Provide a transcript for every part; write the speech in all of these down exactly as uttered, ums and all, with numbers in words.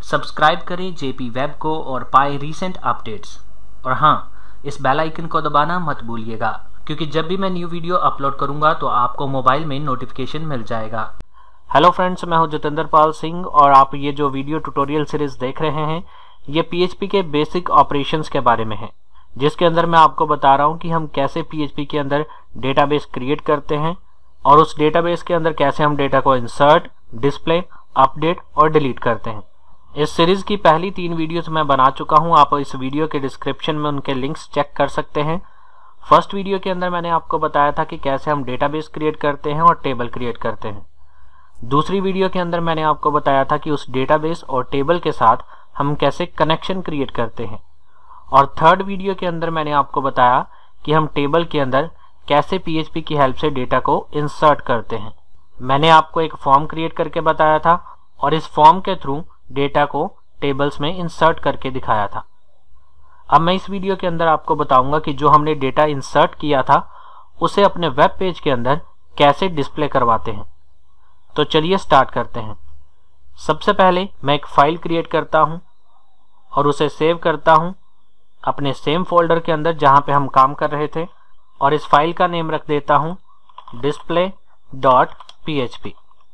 Subscribe करें JP web को और पाए रीसेंट अपडेट्स। और हाँ, इस बेल आइकन को दबाना मत भूलिएगा, क्योंकि जब भी मैं न्यू वीडियो अपलोड करूंगा तो आपको मोबाइल में नोटिफिकेशन मिल जाएगा। हेलो फ्रेंड्स, मैं हूं जितेंद्र पाल सिंह और आप ये जो वीडियो ट्यूटोरियल सीरीज देख रहे हैं ये पीएचपी के बेसिक ऑपरेशंस के बारे में है, जिसके अंदर मैं आपको बता रहा हूं कि हम कैसे पीएचपी के अंदर डेटाबेस क्रिएट करते हैं और उस डेटाबेस के अंदर कैसे हम डेटा को इंसर्ट, डिस्प्ले, अपडेट और डिलीट करते हैं। इस सीरीज की पहली तीन वीडियोस मैं बना चुका हूं, आप इस वीडियो के डिस्क्रिप्शन में उनके लिंक्स चेक कर सकते हैं। फर्स्ट वीडियो के अंदर मैंने आपको बताया था कि कैसे हम डेटाबेस क्रिएट करते हैं और टेबल क्रिएट करते हैं। दूसरी वीडियो के अंदर मैंने आपको बताया था कि उस डेटाबेस और टेबल के साथ हम कैसे कनेक्शन क्रिएट करते हैं। और थर्ड वीडियो के अंदर मैंने आपको बताया कि हम टेबल के अंदर कैसे पीएचपी की हेल्प से डेटा को इंसर्ट करते हैं। मैंने आपको एक फॉर्म क्रिएट करके बताया था और इस फॉर्म के थ्रू डेटा को टेबल्स में इंसर्ट करके दिखाया था। अब मैं इस वीडियो के अंदर आपको बताऊंगा कि जो हमने डेटा इंसर्ट किया था उसे अपने वेब पेज के अंदर कैसे डिस्प्ले करवाते हैं। तो चलिए स्टार्ट करते हैं। सबसे पहले मैं एक फाइल क्रिएट करता हूं और उसे सेव करता हूं अपने सेम फोल्डर के अंदर जहां पे हम काम कर रहे थे, और इस फाइल का नेम रख देता हूं डिस्प्ले डॉट पीएचपी।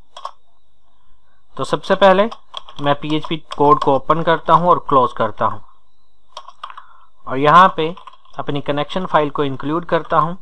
तो सबसे पहले मैं पीएचपी कोड को ओपन करता हूं और क्लोज करता हूं और यहां पे अपनी कनेक्शन फाइल को इंक्लूड करता हूं,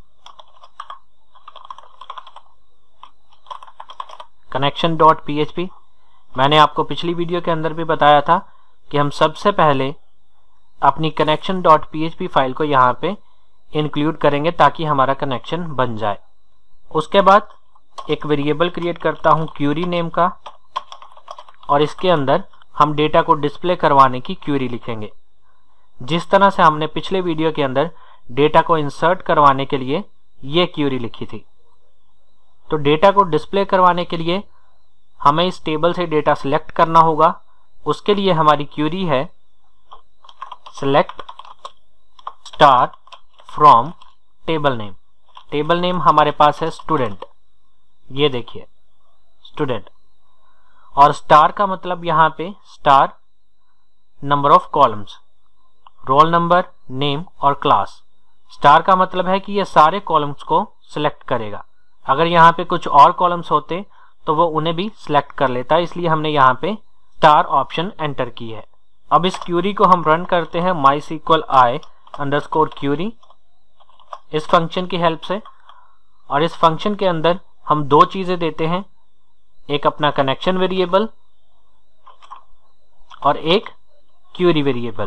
कनेक्शन डॉट पीएचपी। मैंने आपको पिछली वीडियो के अंदर भी बताया था कि हम सबसे पहले अपनी कनेक्शन डॉट पीएचपी फाइल को यहाँ पे इंक्लूड करेंगे ताकि हमारा कनेक्शन बन जाए। उसके बाद एक वेरिएबल क्रिएट करता हूँ क्यूरी नेम का, और इसके अंदर हम डेटा को डिस्प्ले करवाने की क्यूरी लिखेंगे, जिस तरह से हमने पिछले वीडियो के अंदर डेटा को इंसर्ट करवाने के लिए ये क्यूरी लिखी थी। तो डेटा को डिस्प्ले करवाने के लिए हमें इस टेबल से डेटा सिलेक्ट करना होगा। उसके लिए हमारी क्यूरी है select star from table name. Table name हमारे पास है स्टूडेंट, ये देखिए स्टूडेंट, और स्टार का मतलब यहाँ पे star number of columns, roll number, name और क्लास। स्टार का मतलब है कि ये सारे कॉलम्स को सिलेक्ट करेगा। अगर यहाँ पे कुछ और कॉलम्स होते तो वो उन्हें भी सिलेक्ट कर लेता है, इसलिए हमने यहाँ पे स्टार ऑप्शन एंटर की है। अब इस क्यूरी को हम रन करते हैं MySQL I अंडरस्कोर क्यूरी इस फंक्शन की हेल्प से, और इस फंक्शन के अंदर हम दो चीजें देते हैं, एक अपना कनेक्शन वेरिएबल और एक क्यूरी वेरिएबल।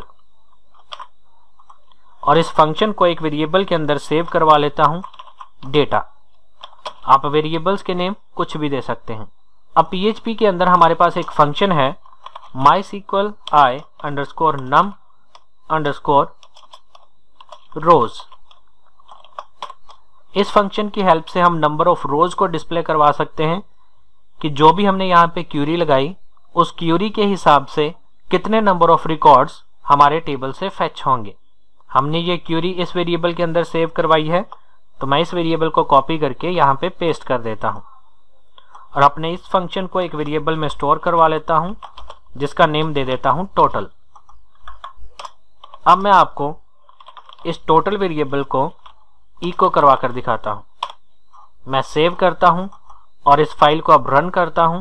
और इस फंक्शन को एक वेरिएबल के अंदर सेव करवा लेता हूं डेटा। आप वेरिएबल्स के नेम कुछ भी दे सकते हैं। अब पीएचपी के अंदर हमारे पास एक फंक्शन है MySQL I underscore num underscore rows. इस फंक्शन की हेल्प से हम नंबर ऑफ रोज को डिस्प्ले करवा सकते हैं कि जो भी हमने यहाँ पे क्यूरी लगाई उस क्यूरी के हिसाब से कितने नंबर ऑफ रिकॉर्ड्स हमारे टेबल से फेच होंगे। हमने ये क्यूरी इस वेरिएबल के अंदर सेव करवाई है, तो मैं इस वेरिएबल को कॉपी करके यहाँ पे पेस्ट कर देता हूँ और अपने इस फंक्शन को एक वेरिएबल में स्टोर करवा लेता हूँ, जिसका नेम दे देता हूँ टोटल। अब मैं आपको इस टोटल वेरिएबल को इको करवा कर दिखाता हूँ। मैं सेव करता हूँ और इस फाइल को अब रन करता हूँ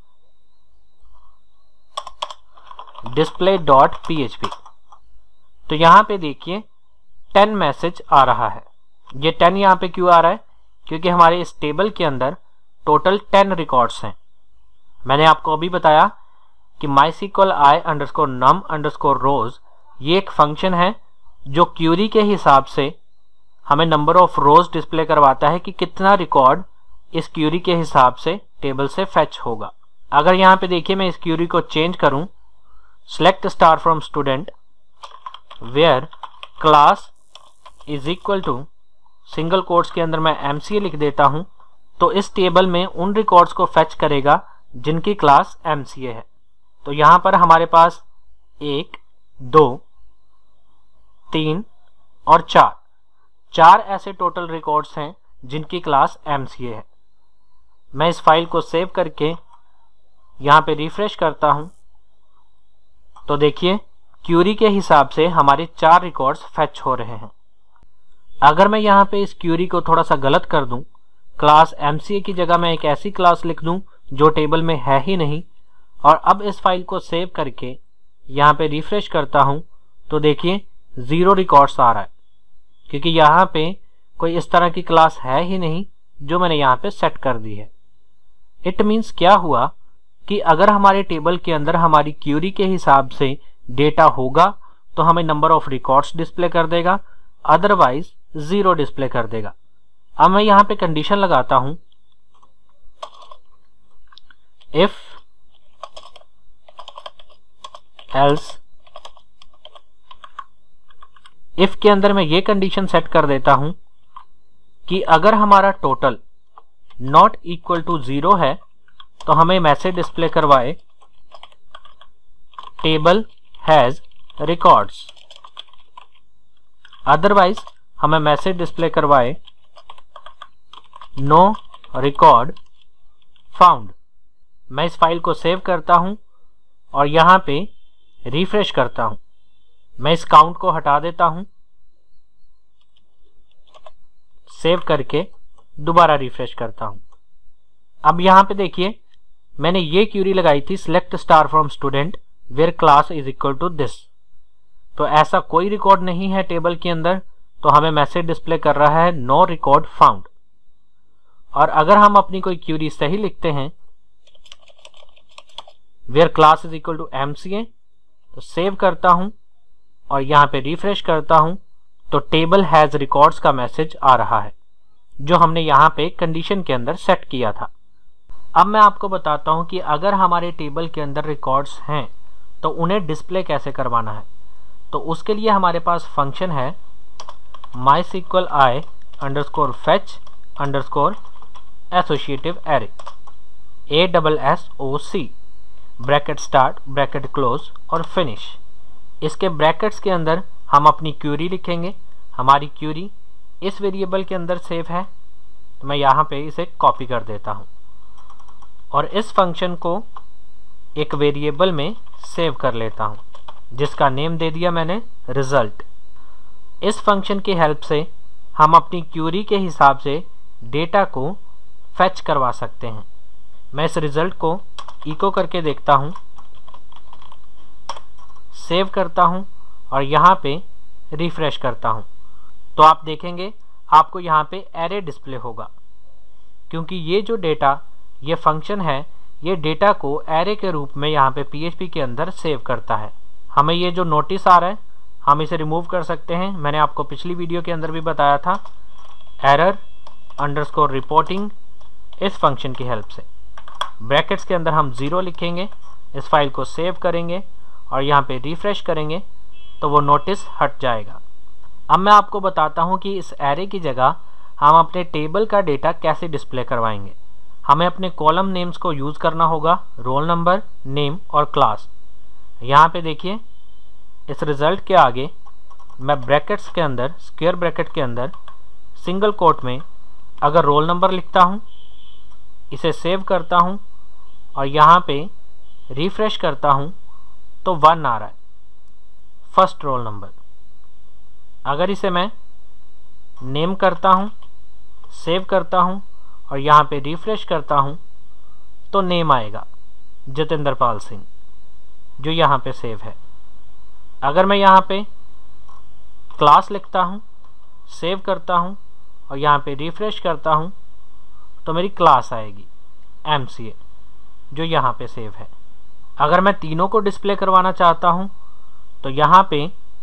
डिस्प्ले डॉट पीएचपी। तो यहाँ पे देखिए टेन मैसेज आ रहा है। ये टेन यहाँ पे क्यों आ रहा है? क्योंकि हमारे इस टेबल के अंदर टोटल टेन रिकॉर्ड्स हैं। मैंने आपको अभी बताया कि MySQL I underscore num underscore rows ये एक फंक्शन है जो क्यूरी के हिसाब से हमें नंबर ऑफ रोज डिस्प्ले करवाता है कि कितना रिकॉर्ड इस क्यूरी के हिसाब से टेबल से फेच होगा। अगर यहाँ पे देखिए मैं इस क्यूरी को चेंज करूं, select star from student where class is equal to single quotes के अंदर मैं एमसीए लिख देता हूं, तो इस टेबल में उन रिकॉर्ड्स को फेच करेगा जिनकी क्लास एमसीए है। तो यहां पर हमारे पास एक, दो, तीन और चार चार ऐसे टोटल रिकॉर्ड्स हैं जिनकी क्लास एमसीए है। मैं इस फाइल को सेव करके यहाँ पे रिफ्रेश करता हूँ तो देखिए क्यूरी के हिसाब से हमारे चार रिकॉर्ड्स फैच हो रहे हैं। अगर मैं यहाँ पे इस क्यूरी को थोड़ा सा गलत कर दूं, क्लास एमसीए की जगह मैं एक ऐसी क्लास लिख दूं जो टेबल में है ही नहीं, और अब इस फाइल को सेव करके यहाँ पे रिफ्रेश करता हूं, तो देखिए जीरो रिकॉर्ड्स आ रहा है, क्योंकि यहाँ पे कोई इस तरह की क्लास है ही नहीं जो मैंने यहाँ पे सेट कर दी है। इट मीन्स क्या हुआ कि अगर हमारे टेबल के अंदर हमारी क्यूरी के हिसाब से डेटा होगा तो हमें नंबर ऑफ रिकॉर्ड्स डिस्प्ले कर देगा, अदरवाइज जीरो डिस्प्ले कर देगा। अब मैं यहाँ पे कंडीशन लगाता हूं, इफ एल्स। इफ के अंदर मैं ये कंडीशन सेट कर देता हूं कि अगर हमारा total not equal to zero है तो हमें मैसेज डिस्प्ले करवाए टेबल हैज रिकॉर्ड्स, अदरवाइज हमें मैसेज डिस्प्ले करवाए नो रिकॉर्ड फाउंड। मैं इस फाइल को सेव करता हूं और यहां पे रिफ्रेश करता हूं। मैं इस काउंट को हटा देता हूं, सेव करके दोबारा रिफ्रेश करता हूं। अब यहां पे देखिए मैंने ये क्यूरी लगाई थी select star from student where class is equal to this, तो ऐसा कोई रिकॉर्ड नहीं है टेबल के अंदर, तो हमें मैसेज डिस्प्ले कर रहा है नो रिकॉर्ड फाउंड। और अगर हम अपनी कोई क्यूरी सही लिखते हैं where class is equal to MCA, तो सेव करता हूं और यहां पे रिफ्रेश करता हूं, तो टेबल हैज रिकॉर्ड्स का मैसेज आ रहा है जो हमने यहां पे कंडीशन के अंदर सेट किया था। अब मैं आपको बताता हूं कि अगर हमारे टेबल के अंदर रिकॉर्ड्स हैं तो उन्हें डिस्प्ले कैसे करवाना है। तो उसके लिए हमारे पास फंक्शन है MySQL I underscore fetch underscore associative array, A double S O C, bracket start bracket close और फिनिश। इसके ब्रैकेट्स के अंदर हम अपनी क्यूरी लिखेंगे। हमारी क्यूरी इस वेरिएबल के अंदर सेव है, तो मैं यहाँ पे इसे कॉपी कर देता हूँ और इस फंक्शन को एक वेरिएबल में सेव कर लेता हूँ जिसका नेम दे दिया मैंने रिजल्ट। इस फंक्शन की हेल्प से हम अपनी क्यूरी के हिसाब से डेटा को फैच करवा सकते हैं। मैं इस रिजल्ट को इको करके देखता हूँ, सेव करता हूँ और यहाँ पे रिफ्रेश करता हूँ, तो आप देखेंगे आपको यहाँ पे एरे डिस्प्ले होगा, क्योंकि ये जो डेटा ये फंक्शन है ये डेटा को एरे के रूप में यहाँ पे पीएचपी के अंदर सेव करता है। हमें ये जो नोटिस आ रहा है हम इसे रिमूव कर सकते हैं। मैंने आपको पिछली वीडियो के अंदर भी बताया था, एरर अंडरस्कोर रिपोर्टिंग, इस फंक्शन की हेल्प से ब्रैकेट्स के अंदर हम ज़ीरो लिखेंगे, इस फाइल को सेव करेंगे और यहाँ पे रिफ्रेश करेंगे तो वो नोटिस हट जाएगा। अब मैं आपको बताता हूँ कि इस एरे की जगह हम अपने टेबल का डेटा कैसे डिस्प्ले करवाएंगे। हमें अपने कॉलम नेम्स को यूज़ करना होगा, रोल नंबर, नेम और क्लास। यहाँ पे देखिए इस रिज़ल्ट के आगे मैं ब्रैकेट्स के अंदर, स्क्वायर ब्रैकेट के अंदर सिंगल कोट में अगर रोल नंबर लिखता हूँ, इसे सेव करता हूँ और यहाँ पे रिफ्रेश करता हूँ तो वन आ रहा है, फर्स्ट रोल नंबर। अगर इसे मैं नेम करता हूँ, सेव करता हूँ और यहाँ पे रिफ्रेश करता हूँ तो नेम आएगा जतेंद्र पाल सिंह, जो यहाँ पे सेव है। अगर मैं यहाँ पे क्लास लिखता हूँ, सेव करता हूँ और यहाँ पे रिफ्रेश करता हूँ तो मेरी क्लास आएगी एमसीए, जो यहाँ पे सेव है। अगर मैं तीनों को डिस्प्ले करवाना चाहता हूँ तो यहाँ पे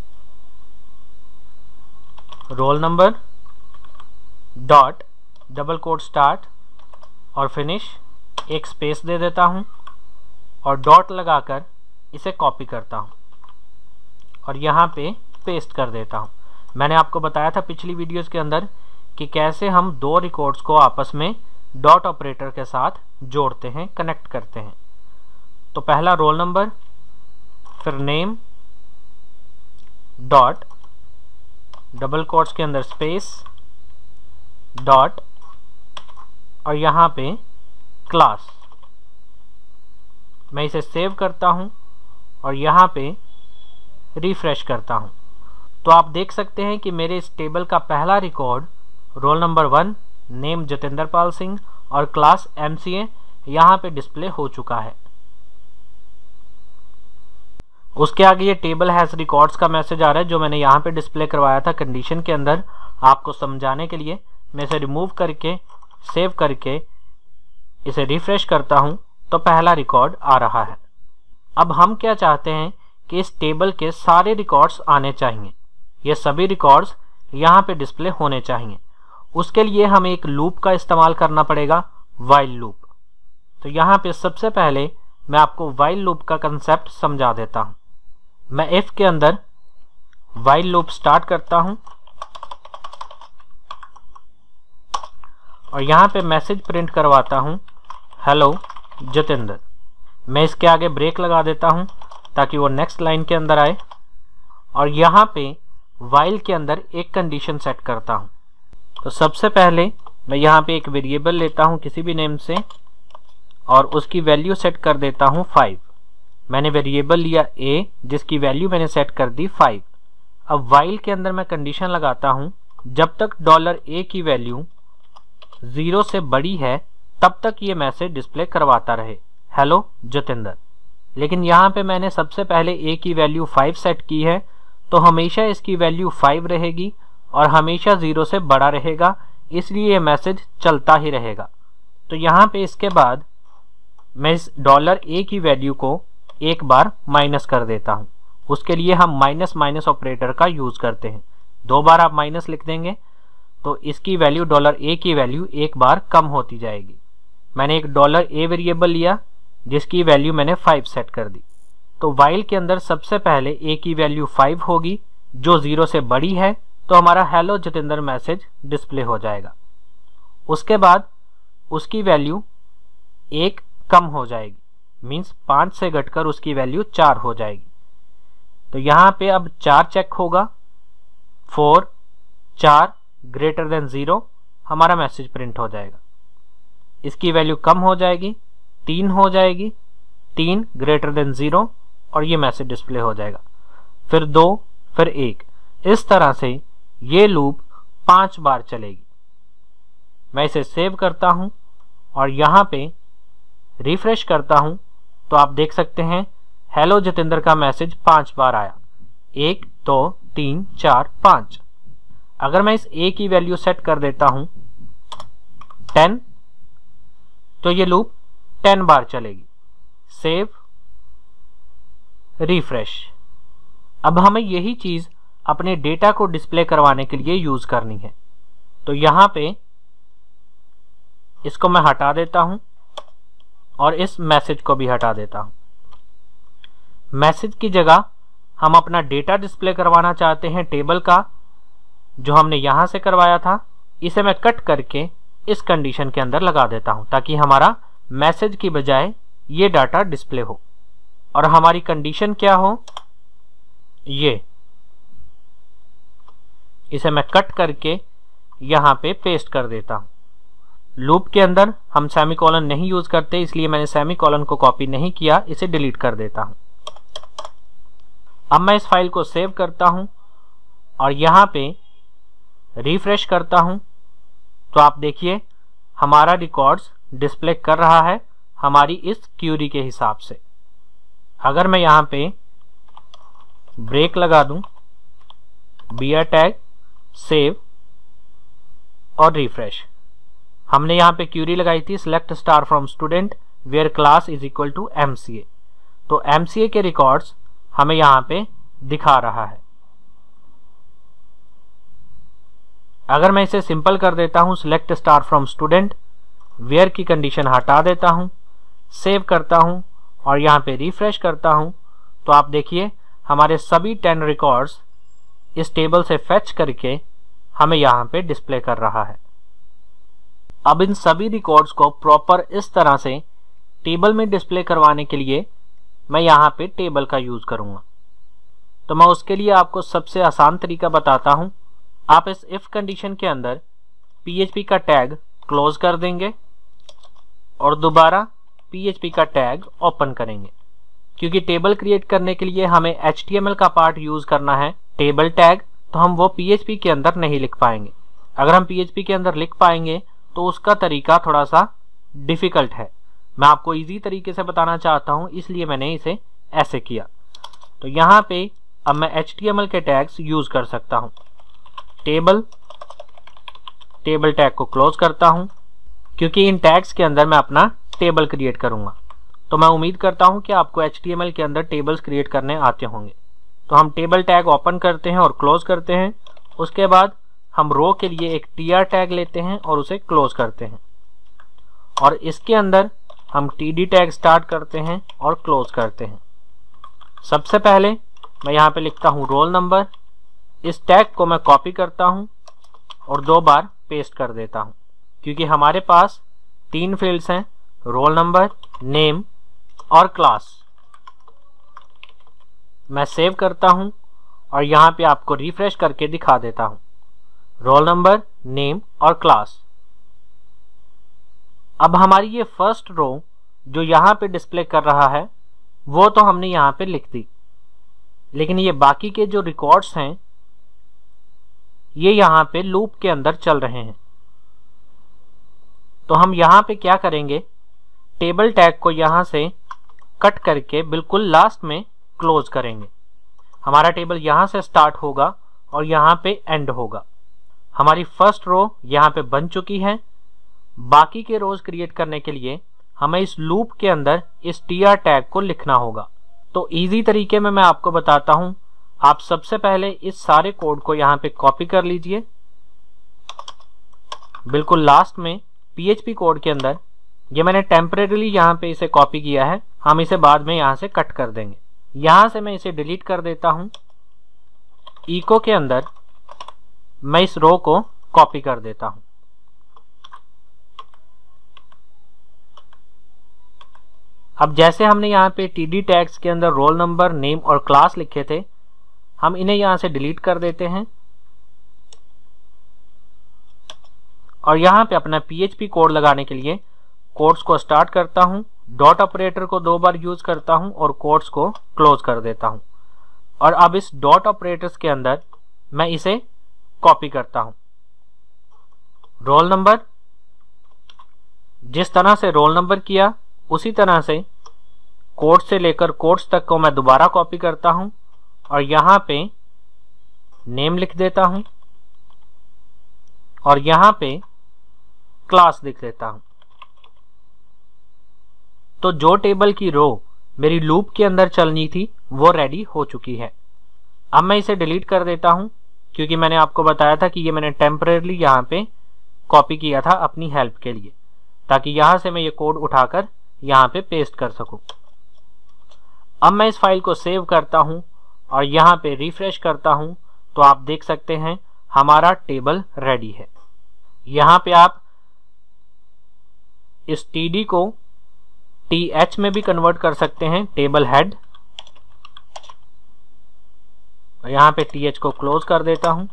roll number dot double quote start और फिनिश, एक स्पेस दे देता हूँ और डॉट लगाकर इसे कॉपी करता हूँ और यहाँ पे पेस्ट कर देता हूँ। मैंने आपको बताया था पिछली वीडियोस के अंदर कि कैसे हम दो रिकॉर्ड्स को आपस में डॉट ऑपरेटर के साथ जोड़ते हैं, कनेक्ट करते हैं। तो पहला रोल नंबर, फिर नेम, डॉट, डबल कोट्स के अंदर स्पेस, डॉट और यहाँ पे क्लास। मैं इसे सेव करता हूँ और यहाँ पे रिफ्रेश करता हूँ, तो आप देख सकते हैं कि मेरे इस टेबल का पहला record roll number one, name Jatendra Pal Singh और क्लास एमसीए यहाँ पे डिस्प्ले हो चुका है। उसके आगे ये टेबल हैज रिकॉर्ड्स का मैसेज आ रहा है जो मैंने यहाँ पे डिस्प्ले करवाया था कंडीशन के अंदर। आपको समझाने के लिए मैं इसे रिमूव करके सेव करके इसे रिफ्रेश करता हूँ तो पहला रिकॉर्ड आ रहा है। अब हम क्या चाहते हैं कि इस टेबल के सारे रिकॉर्ड्स आने चाहिए, ये सभी रिकॉर्ड्स यहाँ पे डिस्प्ले होने चाहिए। उसके लिए हमें एक लूप का इस्तेमाल करना पड़ेगा, वाइल लूप। तो यहाँ पे सबसे पहले मैं आपको वाइल लूप का कंसेप्ट समझा देता हूँ। मैं इफ के अंदर वाइल लूप स्टार्ट करता हूँ और यहाँ पे मैसेज प्रिंट करवाता हूँ हेलो जतेंद्र। मैं इसके आगे ब्रेक लगा देता हूँ ताकि वो नेक्स्ट लाइन के अंदर आए और यहाँ पे वाइल के अंदर एक कंडीशन सेट करता हूँ। तो सबसे पहले मैं यहाँ पे एक वेरिएबल लेता हूँ किसी भी नेम से और उसकी वैल्यू सेट कर देता हूँ फाइव। मैंने वेरिएबल लिया a जिसकी वैल्यू मैंने सेट कर दी फाइव। अब वाइल के अंदर मैं कंडीशन लगाता हूँ जब तक डॉलर a की वैल्यू जीरो से बड़ी है तब तक ये मैसेज डिस्प्ले करवाता रहे हेलो जतेंद्र। लेकिन यहाँ पे मैंने सबसे पहले a की वैल्यू फाइव सेट की है तो हमेशा इसकी वैल्यू फाइव रहेगी और हमेशा जीरो से बड़ा रहेगा, इसलिए ये मैसेज चलता ही रहेगा। तो यहाँ पे इसके बाद मैं इस डॉलर ए की वैल्यू को एक बार माइनस कर देता हूँ। उसके लिए हम माइनस माइनस ऑपरेटर का यूज करते हैं। दो बार आप माइनस लिख देंगे तो इसकी वैल्यू डॉलर ए की वैल्यू एक बार कम होती जाएगी। मैंने एक डॉलर ए वेरिएबल लिया जिसकी वैल्यू मैंने फाइव सेट कर दी। तो वाइल के अंदर सबसे पहले ए की वैल्यू फाइव होगी जो जीरो से बड़ी है तो हमारा हेलो जतेंद्र मैसेज डिस्प्ले हो जाएगा। उसके बाद उसकी वैल्यू एक कम हो जाएगी, मीन्स पांच से घटकर उसकी वैल्यू चार हो जाएगी। तो यहां पे अब चार चेक होगा, फोर चार ग्रेटर देन जीरो हमारा मैसेज प्रिंट हो जाएगा। इसकी वैल्यू कम हो जाएगी, तीन हो जाएगी, तीन ग्रेटर देन जीरो और ये मैसेज डिस्प्ले हो जाएगा। फिर दो, फिर एक, इस तरह से ये लूप पांच बार चलेगी। मैं इसे सेव करता हूं और यहां पे रिफ्रेश करता हूं तो आप देख सकते हैं हेलो जतेंद्र का मैसेज पांच बार आया, एक दो तीन चार पांच। अगर मैं इस ए की वैल्यू सेट कर देता हूं टेन तो ये लूप टेन बार चलेगी। Save, refresh. अब हमें यही चीज अपने डेटा को डिस्प्ले करवाने के लिए यूज करनी है। तो यहां पे इसको मैं हटा देता हूं और इस मैसेज को भी हटा देता हूं। मैसेज की जगह हम अपना डेटा डिस्प्ले करवाना चाहते हैं टेबल का जो हमने यहां से करवाया था। इसे मैं कट करके इस कंडीशन के अंदर लगा देता हूं ताकि हमारा मैसेज की बजाय ये डाटा डिस्प्ले हो और हमारी कंडीशन क्या हो, ये। इसे मैं कट करके यहां पे पेस्ट कर देता हूं। लूप के अंदर हम सेमीकोलन नहीं यूज करते, इसलिए मैंने सेमीकोलन को कॉपी नहीं किया, इसे डिलीट कर देता हूं। अब मैं इस फाइल को सेव करता हूं और यहां पे रिफ्रेश करता हूं तो आप देखिए हमारा रिकॉर्ड्स डिस्प्ले कर रहा है हमारी इस क्यूरी के हिसाब से। अगर मैं यहां पे ब्रेक लगा दूं, बीआर टैग, सेव और रिफ्रेश। हमने यहां पे क्यूरी लगाई थी select star from student where class is equal to MCA. तो एमसीए के रिकॉर्ड्स हमें यहां पे दिखा रहा है। अगर मैं इसे सिंपल कर देता हूं select star from student, where की कंडीशन हटा देता हूं, सेव करता हूं और यहां पे रिफ्रेश करता हूं तो आप देखिए हमारे सभी टेन रिकॉर्ड्स इस टेबल से फेच करके हमें यहां पे डिस्प्ले कर रहा है। अब इन सभी रिकॉर्ड्स को प्रॉपर इस तरह से टेबल में डिस्प्ले करवाने के लिए मैं यहां पे टेबल का यूज करूंगा। तो मैं उसके लिए आपको सबसे आसान तरीका बताता हूं। आप इस इफ कंडीशन के अंदर पीएचपी का टैग क्लोज कर देंगे और दोबारा पीएचपी का टैग ओपन करेंगे। क्योंकि टेबल क्रिएट करने के लिए हमें एच टी एम एल का पार्ट यूज करना है टेबल टैग, तो हम वो पी एच पी के अंदर नहीं लिख पाएंगे। अगर हम पी एच पी के अंदर लिख पाएंगे तो उसका तरीका थोड़ा सा डिफिकल्ट है। मैं आपको इजी तरीके से बताना चाहता हूं, इसलिए मैंने इसे ऐसे किया। तो यहाँ पे अब मैं एच टी एम एल के टैग्स यूज कर सकता हूं। टेबल टेबल टैग को क्लोज करता हूं, क्योंकि इन टैग्स के अंदर मैं अपना टेबल क्रिएट करूंगा। तो मैं उम्मीद करता हूं कि आपको एच टी एम एल के अंदर टेबल्स क्रिएट करने आते होंगे। तो हम टेबल टैग ओपन करते हैं और क्लोज करते हैं। उसके बाद हम रो के लिए एक टी आर टैग लेते हैं और उसे क्लोज करते हैं, और इसके अंदर हम टी डी टैग स्टार्ट करते हैं और क्लोज करते हैं। सबसे पहले मैं यहाँ पे लिखता हूँ रोल नंबर। इस टैग को मैं कॉपी करता हूँ और दो बार पेस्ट कर देता हूँ, क्योंकि हमारे पास तीन फील्ड्स हैं, रोल नंबर, नेम और क्लास। मैं सेव करता हूं और यहां पे आपको रिफ्रेश करके दिखा देता हूं, रोल नंबर, नेम और क्लास। अब हमारी ये फर्स्ट रो जो यहां पे डिस्प्ले कर रहा है वो तो हमने यहां पे लिख दी, लेकिन ये बाकी के जो रिकॉर्ड्स हैं ये यहां पे लूप के अंदर चल रहे हैं। तो हम यहां पे क्या करेंगे, टेबल टैग को यहां से कट करके बिल्कुल लास्ट में क्लोज करेंगे। हमारा टेबल यहां से स्टार्ट होगा और यहां पे एंड होगा। हमारी फर्स्ट रो यहां पे बन चुकी है। बाकी के रोज क्रिएट करने के लिए हमें इस लूप के अंदर इस टी आर टैग को लिखना होगा। तो इजी तरीके में मैं आपको बताता हूं। आप सबसे पहले इस सारे कोड को यहां पे कॉपी कर लीजिए, बिल्कुल लास्ट में पी एच पी कोड के अंदर। ये मैंने टेम्परेरीली यहाँ पे इसे कॉपी किया है, हम इसे बाद में यहाँ से कट कर देंगे। यहाँ से मैं इसे डिलीट कर देता हूँ। इको के अंदर मैं इस रो को कॉपी कर देता हूँ। अब जैसे हमने यहाँ पे टीडी टैग्स के अंदर रोल नंबर, नेम और क्लास लिखे थे, हम इन्हें यहाँ से डिलीट कर देते हैं और यहाँ पे अपना पी एच पी कोड लगाने के लिए कोड्स को स्टार्ट करता हूं, डॉट ऑपरेटर को दो बार यूज करता हूं और कोड्स को क्लोज कर देता हूं। और अब इस डॉट ऑपरेटर्स के अंदर मैं इसे कॉपी करता हूं। रोल नंबर, जिस तरह से रोल नंबर किया उसी तरह से कोड्स से लेकर कोड्स तक को मैं दोबारा कॉपी करता हूं और यहां पे नेम लिख देता हूं और यहां पे क्लास लिख देता हूं। तो जो टेबल की रो मेरी लूप के अंदर चलनी थी वो रेडी हो चुकी है। अब मैं इसे डिलीट कर देता हूं, क्योंकि मैंने आपको बताया था कि ये मैंने टेम्परेरीली यहाँ पे कॉपी किया था अपनी हेल्प के लिए, ताकि यहां से मैं ये कोड उठाकर यहाँ पे पेस्ट कर सकूं। अब मैं इस फाइल को सेव करता हूं और यहाँ पे रिफ्रेश करता हूं, तो आप देख सकते हैं हमारा टेबल रेडी है। यहाँ पे आप इस टीडी को टी एच में भी कन्वर्ट कर सकते हैं, टेबल हेड। यहाँ पे टी एच को क्लोज कर देता हूं,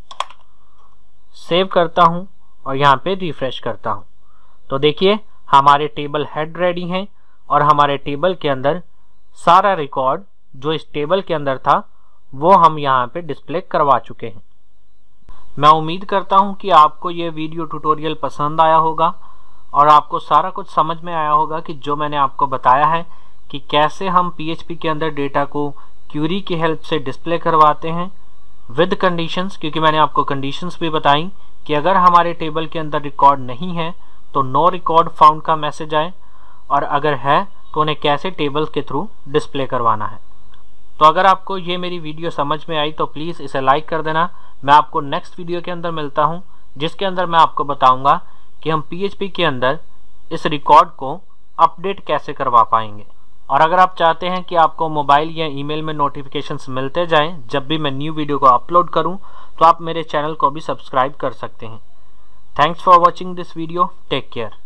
सेव करता हूं और यहाँ पे रिफ्रेश करता हूं। तो देखिए हमारे टेबल हेड रेडी हैं और हमारे टेबल के अंदर सारा रिकॉर्ड जो इस टेबल के अंदर था वो हम यहाँ पे डिस्प्ले करवा चुके हैं। मैं उम्मीद करता हूं कि आपको ये वीडियो ट्यूटोरियल पसंद आया होगा और आपको सारा कुछ समझ में आया होगा कि जो मैंने आपको बताया है कि कैसे हम पी एच पी के अंदर डेटा को क्यूरी की हेल्प से डिस्प्ले करवाते हैं विद कंडीशंस, क्योंकि मैंने आपको कंडीशंस भी बताई कि अगर हमारे टेबल के अंदर रिकॉर्ड नहीं है तो नो रिकॉर्ड फाउंड का मैसेज आए, और अगर है तो उन्हें कैसे टेबल के थ्रू डिस्प्ले करवाना है। तो अगर आपको ये मेरी वीडियो समझ में आई तो प्लीज़ इसे लाइक कर देना। मैं आपको नेक्स्ट वीडियो के अंदर मिलता हूँ, जिसके अंदर मैं आपको बताऊँगा कि हम पी एच पी के अंदर इस रिकॉर्ड को अपडेट कैसे करवा पाएंगे। और अगर आप चाहते हैं कि आपको मोबाइल या ईमेल में नोटिफिकेशंस मिलते जाएं जब भी मैं न्यू वीडियो को अपलोड करूं, तो आप मेरे चैनल को भी सब्सक्राइब कर सकते हैं। Thanks for watching this video. Take care.